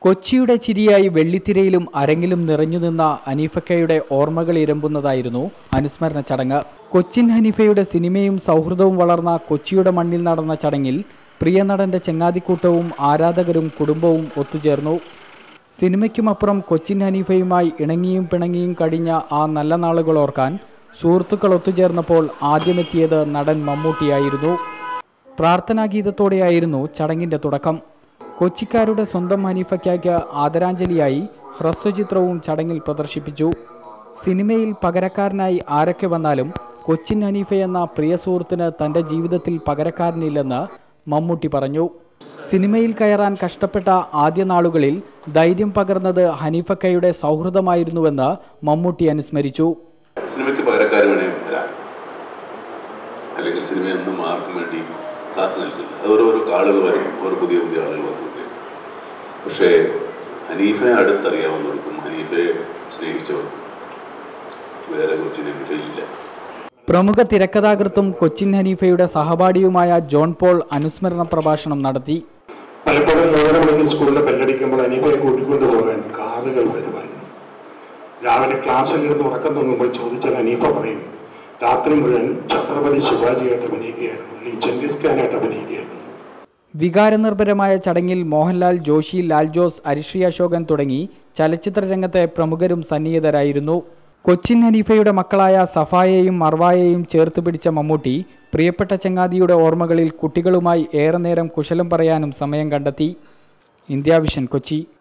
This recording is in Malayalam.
കൊച്ചിയുടെ ചിരിയായി വെള്ളിത്തിരയിലും അരങ്ങിലും നിറഞ്ഞുനിന്ന ഹനീഫക്കയുടെ ഓർമ്മകൾ ഇരമ്പുന്നതായിരുന്നു അനുസ്മരണ ചടങ്ങ്. കൊച്ചിൻ ഹനീഫയുടെ സിനിമയും സൗഹൃദവും വളർന്ന കൊച്ചിയുടെ മണ്ണിൽ നടന്ന ചടങ്ങിൽ പ്രിയ നടന്റെ ചങ്ങാതിക്കൂട്ടവും ആരാധകരും കുടുംബവും ഒത്തുചേർന്നു. സിനിമയ്ക്കുമപ്പുറം കൊച്ചിൻ ഹനീഫയുമായി ഇണങ്ങിയും പിണങ്ങിയും കഴിഞ്ഞ ആ നല്ല നാളുകൾ ഓർക്കാൻ സുഹൃത്തുക്കൾ ഒത്തുചേർന്നപ്പോൾ ആദ്യമെത്തിയത് നടൻ മമ്മൂട്ടിയായിരുന്നു. പ്രാർത്ഥനാഗീതത്തോടെയായിരുന്നു ചടങ്ങിന്റെ തുടക്കം. കൊച്ചിക്കാരുടെ സ്വന്തം ഹനീഫയ്ക്ക് ആദരാഞ്ജലിയായി ഹ്രസ്വചിത്രവും ചടങ്ങിൽ പ്രദർശിപ്പിച്ചു. സിനിമയിൽ പകരക്കാരനായി ആരൊക്കെ വന്നാലും കൊച്ചിൻ ഹനീഫയെന്ന പ്രിയ സുഹൃത്തിന് തൻ്റെ ജീവിതത്തിൽ പകരക്കാരനില്ലെന്ന് മമ്മൂട്ടി പറഞ്ഞു. സിനിമയിൽ കയറാൻ കഷ്ടപ്പെട്ട ആദ്യ നാളുകളിൽ ധൈര്യം പകർന്നത് ഹനീഫക്കയുടെ സൗഹൃദമായിരുന്നുവെന്ന് മമ്മൂട്ടി അനുസ്മരിച്ചു. സിനിമയ്ക്ക് പകരക്കാർ വേണേ വരാം, അല്ലെങ്കിൽ സിനിമ എന്നും ആർക്കും വേണ്ടി കാത്തു നിൽക്കില്ല. അത് ഓരോരോ ആളുകൾ വരും, ഓരോ പുതിയ പുതിയ ആളുകൾ വന്നിട്ട്. പക്ഷേ ഹനീഫയെ അടുത്തറിയാവുന്നവർക്കും ഹനീഫയെ സ്നേഹിച്ചവർക്കും വേറെ കൊച്ചിൻ ഹനീഫയില്ല. പ്രമുഖ തിരക്കഥാകൃത്തും കൊച്ചിൻ ഹനീഫയുടെ സഹപാഠിയുമായ ജോൺ പോൾ അനുസ്മരണ പ്രഭാഷണം നടത്തി. പലപ്പോഴും സ്കൂളിലെ ബെല്ലടിക്കുമ്പോൾ ഹനീഫയെ കൂട്ടിക്കൊണ്ടു പോകാൻ കാറുകൾ വരുമായിരുന്നു. രാവിലെ ക്ലാസ്സിലിരുന്ന് ഉറക്കം തുടങ്ങുമ്പോൾ ചോദിച്ചാൽ ഹനീഫ പറയും, രാത്രി മുഴുവൻ ഛത്രപതി ശിവാജിയായിട്ട് അഭിനയിക്കുകയായിരുന്നു, അല്ലെങ്കിൽ ചെങ്കിസ് ഖാനായിട്ട് അഭിനയിക്കുകയായിരുന്നു. വികാരനിർഭരമായ ചടങ്ങിൽ മോഹൻലാൽ, ജോഷി, ലാൽ ജോസ്, അരിശ്രീ അശോകൻ തുടങ്ങി ചലച്ചിത്ര രംഗത്തെ പ്രമുഖരും സന്നിഹിതരായിരുന്നു. കൊച്ചിൻ ഹനീഫയുടെ മക്കളായ സഫായെയും മർവായെയും ചേർത്ത് പിടിച്ച മമ്മൂട്ടി പ്രിയപ്പെട്ട ചങ്ങാതിയുടെ ഓർമ്മകളിൽ കുട്ടികളുമായി ഏറെ നേരം കുശലം പറയാനും സമയം കണ്ടെത്തി. India vision, Kochi.